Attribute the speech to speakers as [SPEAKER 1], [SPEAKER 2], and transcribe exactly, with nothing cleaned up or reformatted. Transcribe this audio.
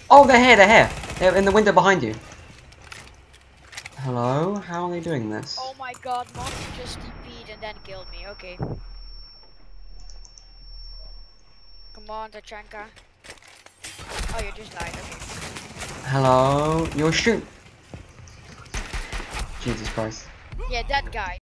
[SPEAKER 1] Oh, they're here, they're here. They're in the window behind you. Hello? How are they doing this?
[SPEAKER 2] Oh my god, monster just T P'd and then killed me. Okay. Come on, Tachanka. Oh, you just died. Okay.
[SPEAKER 1] Hello? You're shoot. Jesus Christ.
[SPEAKER 2] Yeah, that guy.